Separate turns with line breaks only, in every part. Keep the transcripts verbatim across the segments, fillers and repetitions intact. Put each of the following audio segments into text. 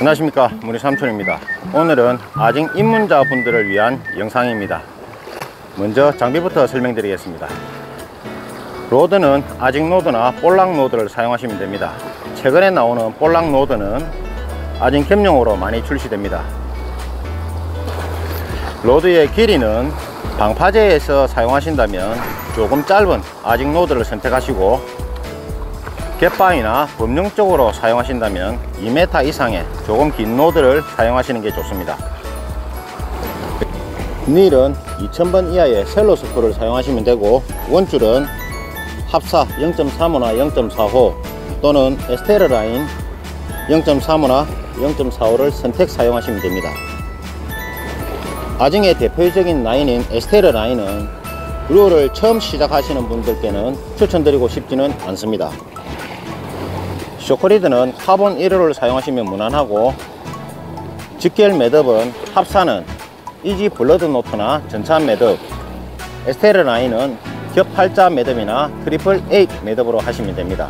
안녕하십니까, 무리삼촌입니다. 오늘은 아직 입문자 분들을 위한 영상입니다. 먼저 장비부터 설명드리겠습니다. 로드는 아직 노드나 볼락 노드를 사용하시면 됩니다. 최근에 나오는 볼락 노드는 아직 겸용으로 많이 출시됩니다. 로드의 길이는 방파제에서 사용하신다면 조금 짧은 아직 노드를 선택하시고, 갯바위나 범용적으로 사용하신다면 이 미터 이상의 조금 긴 노드를 사용하시는 게 좋습니다. 닐은 이천 번 이하의 셀로 스크루를 사용하시면 되고, 원줄은 합사 영 점 삼오나 영 점 사오 또는 에스테르 라인 영 점 삼오나 영 점 사오를 선택 사용하시면 됩니다. 아징의 대표적인 라인인 에스테르 라인은 룰을 처음 시작하시는 분들께는 추천드리고 싶지는 않습니다. 쇼크리드는 카본 일 호를 사용하시면 무난하고, 직결 매듭은 합사는 이지 블러드 노트나 전차 매듭, 에스테르 라인은 겹 팔자 매듭이나 트리플 에잇 매듭으로 하시면 됩니다.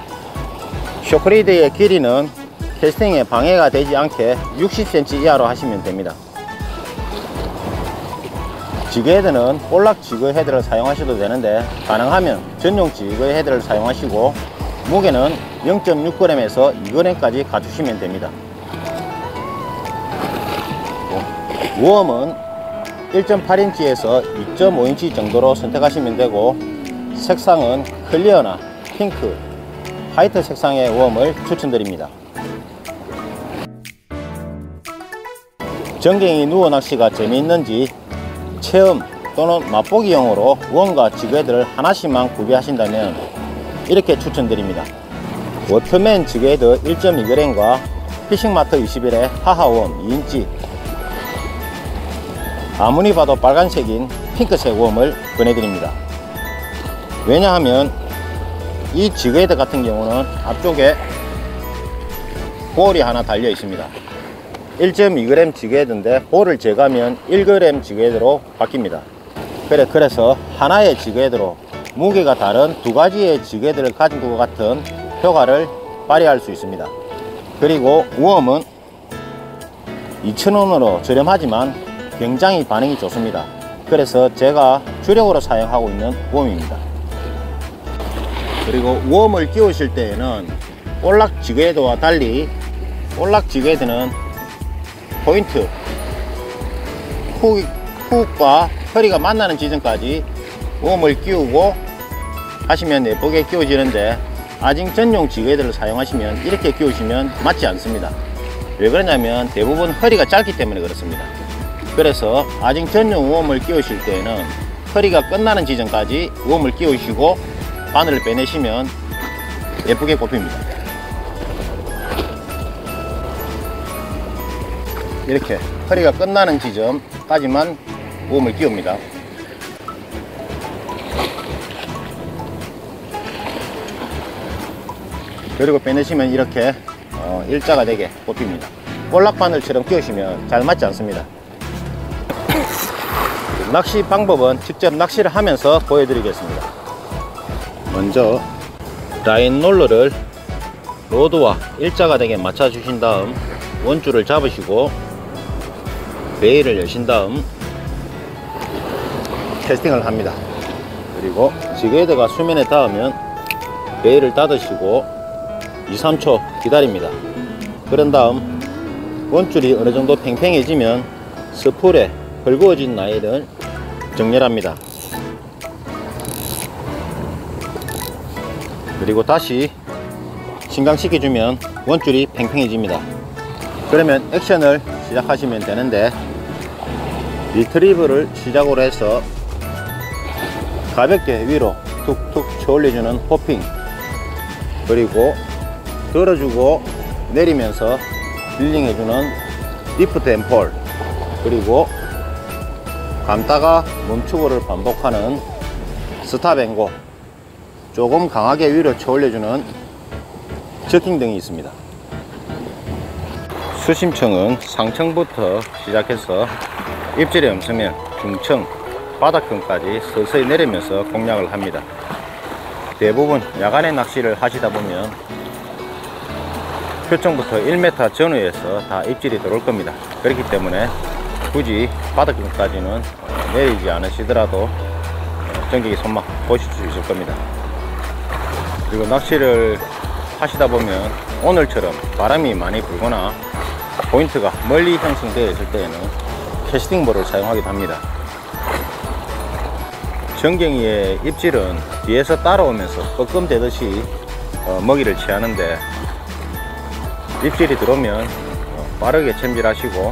쇼크리드의 길이는 캐스팅에 방해가 되지 않게 육십 센티미터 이하로 하시면 됩니다. 지그헤드는 볼락 지그헤드를 사용하셔도 되는데, 가능하면 전용 지그헤드를 사용하시고, 무게는 영 점 육 그램에서 이 그램까지 갖추시면 됩니다. 웜은 일 점 팔 인치에서 이 점 오 인치 정도로 선택하시면 되고, 색상은 클리어나 핑크, 화이트 색상의 웜을 추천드립니다. 전갱이 누워 낚시가 재미있는지 체험 또는 맛보기용으로 웜과 지그헤드를 하나씩만 구비하신다면 이렇게 추천드립니다. 워터맨 지그헤드 일 점 이 그램과 피싱마트 이십일의 하하웜 이 인치, 아무리 봐도 빨간색인 핑크색 웜을 권해드립니다. 왜냐하면 이 지그헤드 같은 경우는 앞쪽에 볼이 하나 달려 있습니다. 일 점 이 그램 지그헤드인데 볼을 제거하면 일 그램 지그헤드로 바뀝니다. 그래, 그래서 하나의 지그헤드로 무게가 다른 두 가지의 지그헤드를 가진 것 같은 효과를 발휘할 수 있습니다. 그리고 웜은 이천 원으로 저렴하지만 굉장히 반응이 좋습니다. 그래서 제가 주력으로 사용하고 있는 웜입니다. 그리고 웜을 끼우실 때에는 볼락 지그헤드와 달리 볼락 지그헤드는 포인트 훅, 훅과 허리가 만나는 지점까지 웜을 끼우고 하시면 예쁘게 끼워지는데, 아징 전용 지그헤드를 사용하시면 이렇게 끼우시면 맞지 않습니다. 왜 그러냐면 대부분 허리가 짧기 때문에 그렇습니다. 그래서 아징 전용 웜을 끼우실 때에는 허리가 끝나는 지점까지 웜을 끼우시고 바늘을 빼내시면 예쁘게 꼽힙니다. 이렇게 허리가 끝나는 지점까지만 웜을 끼웁니다. 그리고 빼내시면 이렇게 어, 일자가 되게 꼽힙니다. 볼락 바늘처럼 끼우시면 잘 맞지 않습니다. 낚시 방법은 직접 낚시를 하면서 보여드리겠습니다. 먼저 라인 롤러를 로드와 일자가 되게 맞춰 주신 다음 원줄을 잡으시고 베일을 여신 다음 캐스팅을 합니다. 그리고 지그헤드가 수면에 닿으면 베일을 닫으시고 이, 삼 초 기다립니다. 그런 다음 원줄이 어느 정도 팽팽해지면 스풀에 헐거워진 나일을 정렬합니다. 그리고 다시 신강시켜주면 원줄이 팽팽해집니다. 그러면 액션을 시작하시면 되는데, 리트리브를 시작으로 해서 가볍게 위로 툭툭 쳐올려주는 호핑, 그리고 들어주고 내리면서 딜링 해주는 리프트 앤 폴, 그리고 감다가 멈추고를 반복하는 스탑 앤 고, 조금 강하게 위로 쳐올려주는 저킹 등이 있습니다. 수심층은 상층부터 시작해서 입질이 없으면 중층, 바닥층까지 서서히 내리면서 공략을 합니다. 대부분 야간에 낚시를 하시다 보면 표층부터 일 미터 전후에서 다 입질이 들어올 겁니다. 그렇기 때문에 굳이 바닥까지는 내리지 않으시더라도 전갱이 손맛 보실 수 있을 겁니다. 그리고 낚시를 하시다 보면 오늘처럼 바람이 많이 불거나 포인트가 멀리 형성되어 있을 때에는 캐스팅볼을 사용하기도 합니다. 전갱이의 입질은 뒤에서 따라오면서 뻐끔대듯이 어, 먹이를 취하는데, 입질이 들어오면 어, 빠르게 챔질하시고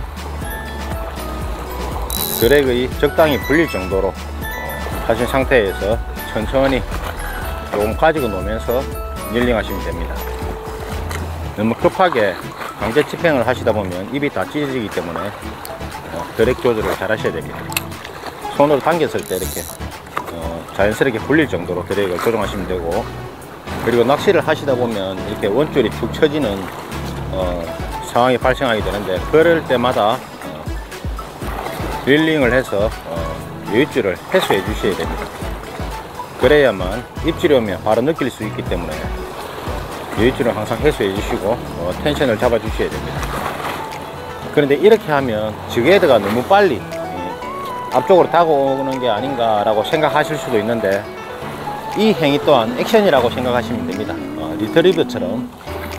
드랙의 적당히 불릴 정도로 어, 하신 상태에서 천천히 조금 가지고 놓으면서 닐링 하시면 됩니다. 너무 급하게 강제 집행을 하시다 보면 입이 다 찢어지기 때문에 어, 드랙 조절을 잘 하셔야 됩니다. 손으로 당겼을 때 이렇게 어, 자연스럽게 불릴 정도로 드랙을 조정하시면 되고, 그리고 낚시를 하시다 보면 이렇게 원줄이 툭 처지는 어, 상황이 발생하게 되는데, 그럴 때마다 어, 릴링을 해서 어, 여윳줄을 해소해 주셔야 됩니다. 그래야만 입질이 오면 바로 느낄 수 있기 때문에 여윳줄을 항상 해소해 주시고 어, 텐션을 잡아 주셔야 됩니다. 그런데 이렇게 하면 지그헤드가 너무 빨리 앞쪽으로 다가오는 게 아닌가 라고 생각하실 수도 있는데, 이 행위 또한 액션이라고 생각하시면 됩니다. 어, 리트리버처럼.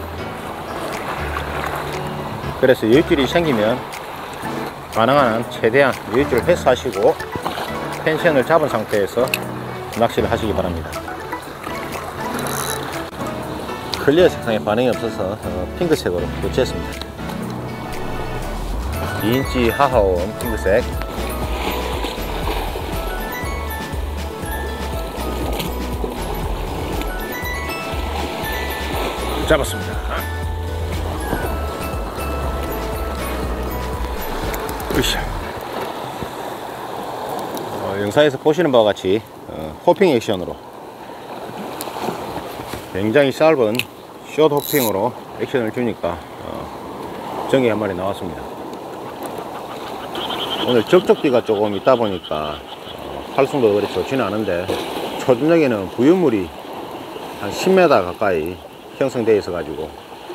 그래서 여윳줄이 생기면 가능한 한 최대한 여윳줄을 회수하시고 텐션을 잡은 상태에서 낚시를 하시기 바랍니다. 클리어 색상에 반응이 없어서 어, 핑크색으로 교체했습니다. 이 인치 하하온 핑크색. 잡았습니다. 으쌰. 어, 영상에서 보시는 바와 같이 어, 호핑 액션으로 굉장히 짧은 숏 호핑으로 액션을 주니까 어, 정이 한 마리 나왔습니다. 오늘 적적비가 조금 있다 보니까 어, 활성도 그리 좋지는 않은데, 초저녁에는 부유물이 한 십 미터 가까이 형성되어 있어 가지고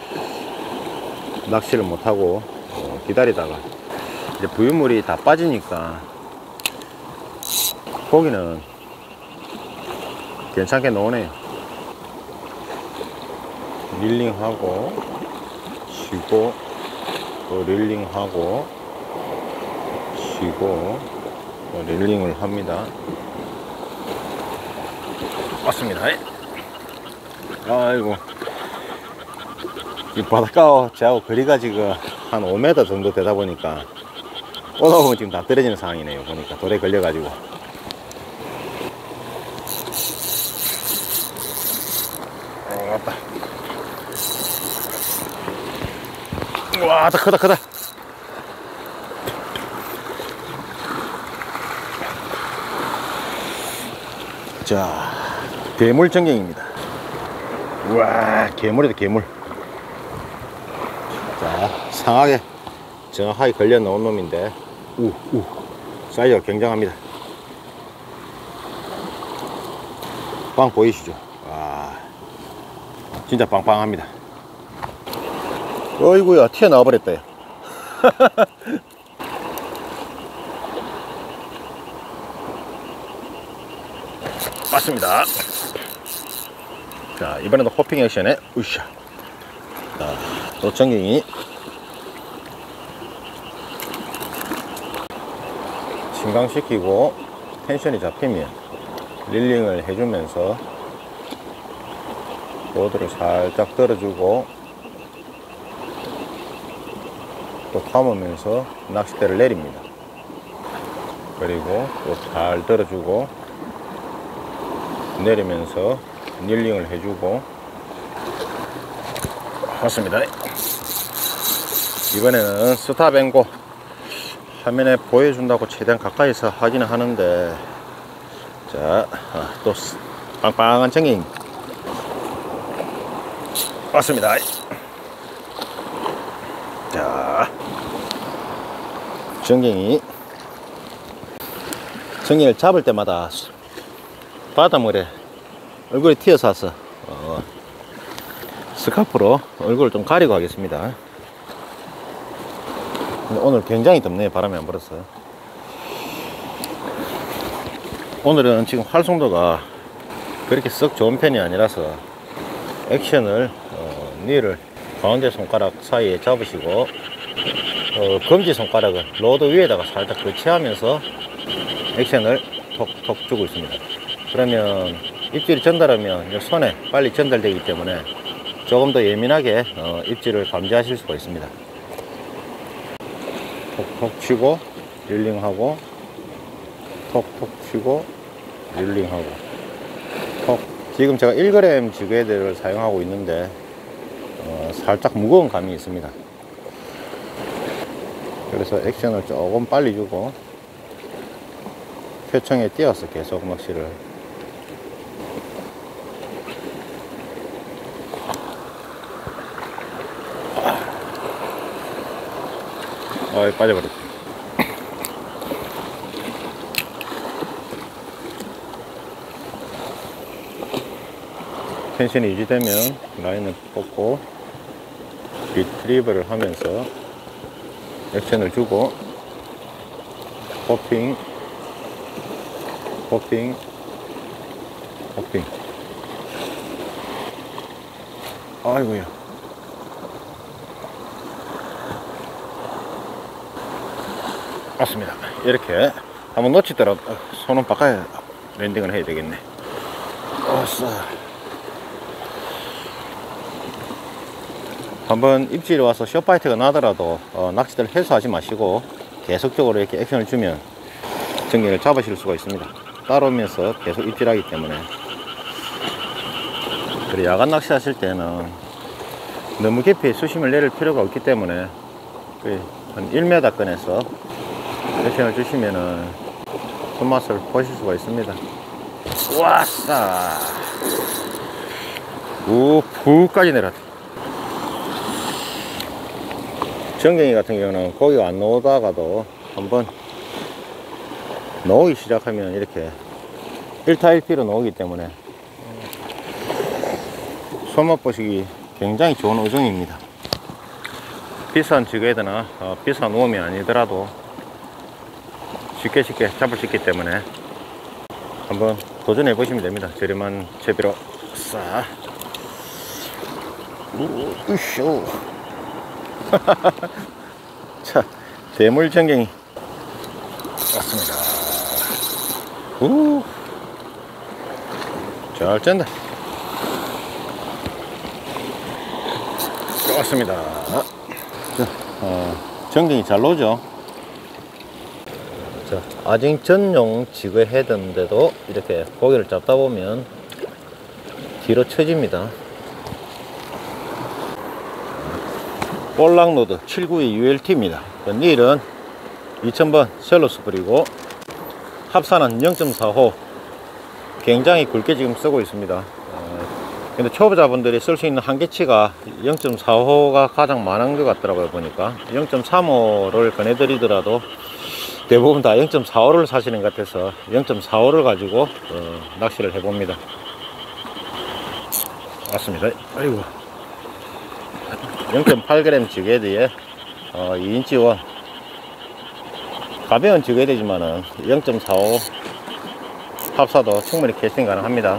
낚시를 못하고 어, 기다리다가 이제 부유물이 다 빠지니까 고기는 괜찮게 나오네요. 릴링하고 쉬고 또 릴링하고 쉬고 또 릴링을 합니다. 맞습니다. 아이고, 이 바닷가 저하고 거리가 지금 한 오 미터 정도 되다 보니까 오다 보면 지금 다 떨어지는 상황이네요. 보니까 돌에 걸려가지고. 어, 왔다. 와, 다 크다, 크다. 자, 괴물 전갱입니다. 우와, 괴물이다, 괴물. 자, 상하게 정확하게 걸려 놓은 놈인데, 우, 우, 사이즈가 굉장합니다. 빵 보이시죠? 와, 진짜 빵빵합니다. 어이구야, 튀어나와 버렸다. 맞습니다. 자, 이번에도 호핑 액션에 으쌰. 자, 노천갱이 진강시키고 텐션이 잡히면 릴링을 해주면서 보드를 살짝 들어주고 또 감으면서 낚싯대를 내립니다. 그리고 또 잘 들어주고 내리면서 닐링을 해주고. 맞습니다. 이번에는 스탑앤고 화면에 보여준다고 최대한 가까이서 하기는 하는데, 자, 또 빵빵한 전갱이 맞습니다. 자, 전갱이 전갱이를 잡을 때마다 바닷물에 얼굴이 튀어서 어, 스카프로 얼굴을 좀 가리고 하겠습니다. 오늘 굉장히 덥네요. 바람이 안 불었어요. 오늘은 지금 활성도가 그렇게 썩 좋은 편이 아니라서 액션을 어, 니를 가운데 손가락 사이에 잡으시고 어, 검지 손가락을 로드 위에다가 살짝 거치하면서 액션을 톡톡 주고 있습니다. 그러면 입질이 전달하면 손에 빨리 전달되기 때문에 조금 더 예민하게 어, 입질을 감지하실 수가 있습니다. 톡톡 치고 릴링하고 톡톡 치고 릴링하고 톡. 지금 제가 일 그램 지그헤드를 사용하고 있는데 어, 살짝 무거운 감이 있습니다. 그래서 액션을 조금 빨리 주고 표청에 띄어서 계속 낚시를 아, 빠져버렸다. 텐션이 유지되면 라인을 꽂고 리트리버를 하면서 액션을 주고 호핑 호핑 호핑 아이고야. 맞습니다. 이렇게 한번 놓치더라도 손은 바꿔야 랜딩을 해야 되겠네. 어싸. 한번 입질이 와서 숏바이트가 나더라도 어, 낚싯대를 해소하지 마시고 계속적으로 이렇게 액션을 주면 전갱이를 잡으실 수가 있습니다. 따라오면서 계속 입질하기 때문에. 그리고 야간 낚시 하실 때는 너무 깊이 수심을 내릴 필요가 없기 때문에 한 일 미터 꺼내서 액션을 주시면은 손맛을 보실 수가 있습니다. 와싸. 우, 푹까지 내렸다. 전갱이 같은 경우는 고기가 안 나오다가도 한번 나오기 시작하면 이렇게 일 타 일 피로 나오기 때문에 손맛 보시기 굉장히 좋은 어종입니다. 비싼 지그헤드나 어, 비싼 웜이 아니더라도 쉽게 쉽게 잡을 수 있기 때문에 한번 도전해 보시면 됩니다. 저렴한 채비로 싹. 우쇼. 자, 대물 전갱이 왔습니다. 우, 잘 짠다. 왔습니다. 자, 어, 전갱이 잘 나오죠. 자, 아징 전용 지그헤드인데도 이렇게 고기를 잡다 보면 뒤로 처집니다. 볼락로드 칠구이 유엘티입니다. 닐은 이천 번 셀로 스프리고 합산은 영 점 사 호 굉장히 굵게 지금 쓰고 있습니다. 어, 근데 초보자분들이 쓸 수 있는 한계치가 영 점 사 호가 가장 많은 것 같더라고요. 보니까 영 점 삼 호를 권해드리더라도 대부분 다 영 점 사 호를 사시는 것 같아서 영 점 사 호를 가지고 어, 낚시를 해봅니다. 맞습니다. 아이고. 영 점 팔 그램 지그헤드에 어, 이 인치 원 가벼운 지그헤드지만은 영 점 사 호 합사도 충분히 캐스팅 가능합니다.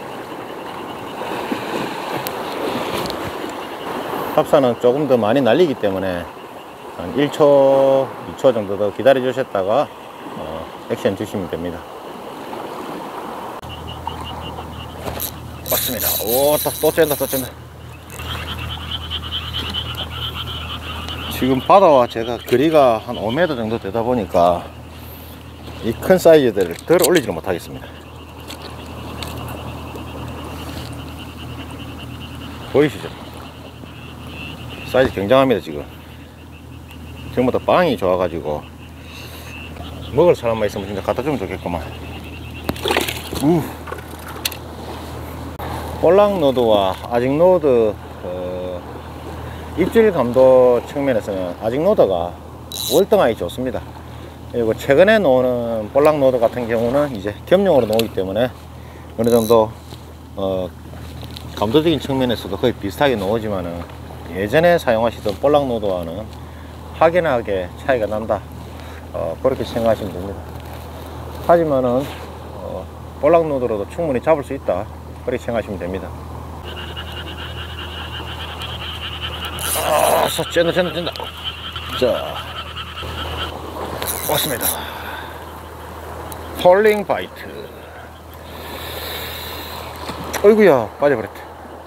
합사는 조금 더 많이 날리기 때문에 한 일 초, 이 초 정도 더 기다려 주셨다가 어, 액션 주시면 됩니다. 맞습니다. 오, 또, 또 쨘다, 또 쨘다. 지금 바다와 제가 거리가 한 오 미터 정도 되다 보니까 이 큰 사이즈들을 덜 올리지는 못하겠습니다. 보이시죠? 사이즈 굉장합니다. 지금 전부 다 빵이 좋아가지고 먹을 사람만 있으면 진짜 갖다 주면 좋겠구만. 우. 볼락로드와 아징로드 그 입질 감도 측면에서는 아징로드가 월등하게 좋습니다. 그리고 최근에 나오는 볼락로드 같은 경우는 이제 겸용으로 나오기 때문에 어느 정도 어 감도적인 측면에서도 거의 비슷하게 나오지만은 예전에 사용하시던 볼락 노드와는 확연하게 차이가 난다, 어, 그렇게 생각하시면 됩니다. 하지만은 어, 볼락 노드로도 충분히 잡을 수 있다, 그렇게 생각하시면 됩니다. 아, 쨘다 쨘다 쨘다. 자, 왔습니다. 폴링 바이트. 어이구야, 빠져버렸다.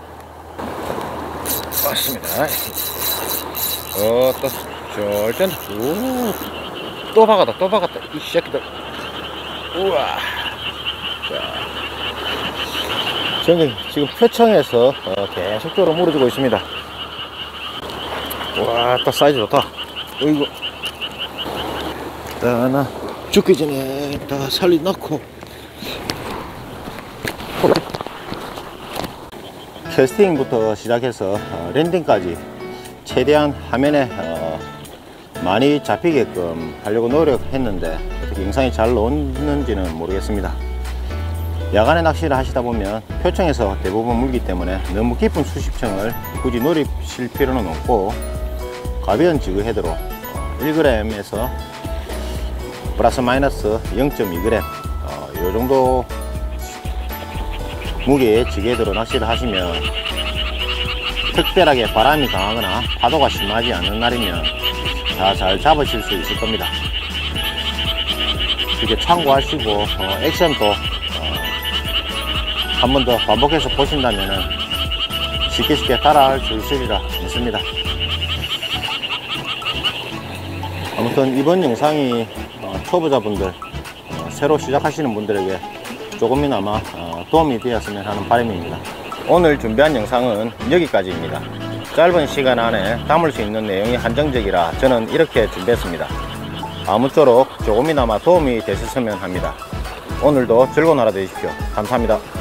왔습니다. 어, 또, 절대, 오, 또 박았다, 또 박았다. 이 새끼들. 우와. 자, 저는 지금 표청에서 어, 계속적으로 물어주고 있습니다. 와, 딱 사이즈 좋다. 어이구. 자, 나 죽기 전에 다 살리 넣고. 캐스팅부터 시작해서 어, 랜딩까지 최대한 화면에 어, 많이 잡히게끔 하려고 노력했는데 어떻게 영상이 잘 나오는지는 모르겠습니다. 야간에 낚시를 하시다 보면 표청에서 대부분 물기 때문에 너무 깊은 수심층을 굳이 노리실 필요는 없고, 가벼운 지그 헤드로 어, 일 그램에서 플러스 마이너스 영 점 이 그램 어, 요 정도 무게의 지그 헤드로 낚시를 하시면, 특별하게 바람이 강하거나 파도가 심하지 않은 날이면 다 잘 잡으실 수 있을 겁니다. 이렇게 참고하시고 어, 액션도 어, 한 번 더 반복해서 보신다면 쉽게 쉽게 따라할 수 있으리라 믿습니다. 아무튼 이번 영상이 어, 초보자분들, 어, 새로 시작하시는 분들에게 조금이나마 어, 도움이 되었으면 하는 바람입니다. 오늘 준비한 영상은 여기까지입니다. 짧은 시간 안에 담을 수 있는 내용이 한정적이라 저는 이렇게 준비했습니다. 아무쪼록 조금이나마 도움이 되셨으면 합니다. 오늘도 즐거운 하루 되십시오. 감사합니다.